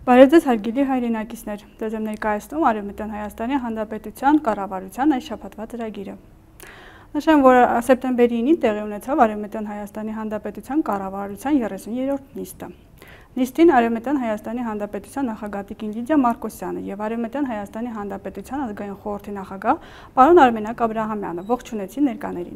Բարև ձեզ հարգելի հայրենակիցներ, ձեզ եմ ներկայացնում Արևմտյան Հայաստանի Հանրապետության կառավարության այս շաբաթվա ծրագիրը։ Նշեմ, որ սեպտեմբերի 9-ին տեղի ունեցավ Արևմտյան Հայաստանի Հանրապետության կառավարության 30-րդ նիստը։ Նիստին Արևմտյան Հայաստանի Հանրապետության նախագահ Տիկին Լիդիա Մարկոսյանը եւ Արևմտյան Հայաստանի Հանրապետության ազգային խորհրդի նախագահ պարոն Արմենակ Աբրահամյանը ողջունեցին ներկաներին։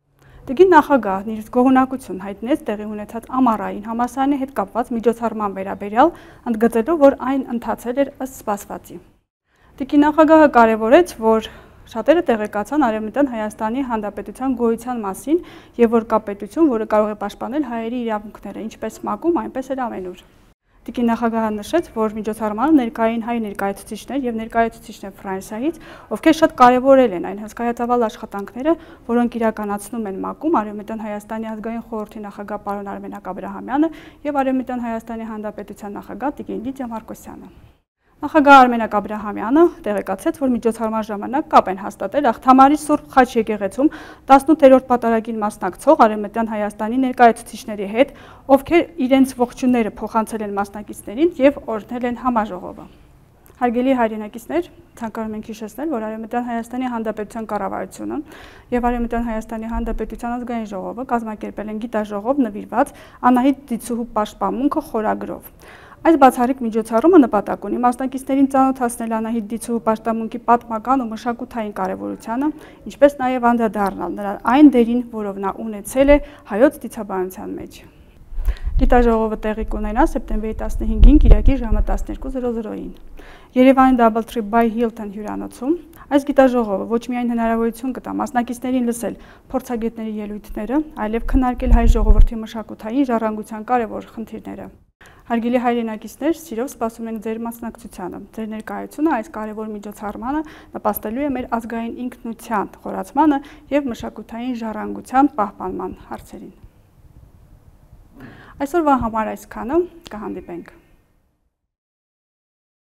Տիկին նախագահն իր գոհունակություն հայտնեց տեղի ունեցած ամառային համալսարանի հետ կապված միջոցառման վերաբերյալ, ընդգծելով, որ այն ընթացել էր ըստ սպասվածի։ Տիկին նախագահը կարևորեց, որ շատերը տեղեկացան Արևմտյան Հայաստանի Հանրապետության գոյության մասին եւ որ կա պետություն, որը կարող է պաշտպանել հայերի իրավունքները, ինչպես ՄԱԿ-ում, այնպես էլ ամենուր։ Տիկին նախագահը նշեց, որ միջոցառմանը ներկային հայ ներկայացուցիչներ եւ ներկայացուցիչներ Ֆրանսիայից, ովքեր շատ կարևորել են այն հսկայածավալ աշխատանքները, որոնք իրականացնում են ՄԱԿ-ում Արևմտյան Հայաստանի ազգային խորհրդի նախագահ պարոն Արմենակ Աբրահամյանը եւ Արևմտյան Հայաստանի Հանրապետության նախագահ Տիկին Լիդիա Մարկոսյանը։ Նախագահ Արմենակ Աբրահամյանը տեղեկացրեց, որ միջոցառման ժամանակ կապ են հաստատել Աղթամարի Սուրբ Խաչ եկեղեցում 18-րդ պատարագին մասնակցող Արևմտյան Հայաստանի ներկայացուցիչների հետ, ովքեր իրենց ողջույնները փոխանցել են մասնակիցներին եւ օրհնել են համաժողովը։ Հարգելի հայրենակիցներ, ցանկանում ենք հիշեցնել, որ Արևմտյան Հայաստանի Հանրապետության կառավարությունը եւ Արևմտյան Հայաստանի Հանրապետության ազգային ժողովը կազմակերպել են գիտաժողով նվիրված Անահիտ Դիցուհու պաշտպանմունքը խորագրով։ Այս բացառիկ միջոցառումը նպատակ ունի մասնակիցներին ծանոթացնել Անահիտ Դիցուհու պաշտպանմունքի պատմական ու մշակութային կարևորությանը, ինչպես նաև անդրադառնալ նրա այն դերին, որով նա ունեցել է հայոց դիցաբանության մեջ։ Գիտաժողովը տեղի կունենա սեպտեմբերի 15-ին կիրակի ժամը 12:00-ին։ Երևանի Double by Hilton հյուրանոցում այս գիտաժողովը ոչ միայն հնարավորություն կտա մասնակիցներին լսել փորձագետների ելույթները, այլև քննարկել հայ ժողովրդի մշակութային ժառանգության կարևոր խնդիրները։ Հարգելի հայրենակիցներ, սիրով սպասում ենք ձեր մասնակցությանը։ Ձեր ներկայությունը այս կարևոր միջոցառմանը նպաստելու է մեր ազգային ինքնության խորացմանը եւ մշակութային ժառանգության պահպանման հարցերին։ Այսօրվա համար այսքանը, կհանդիպենք։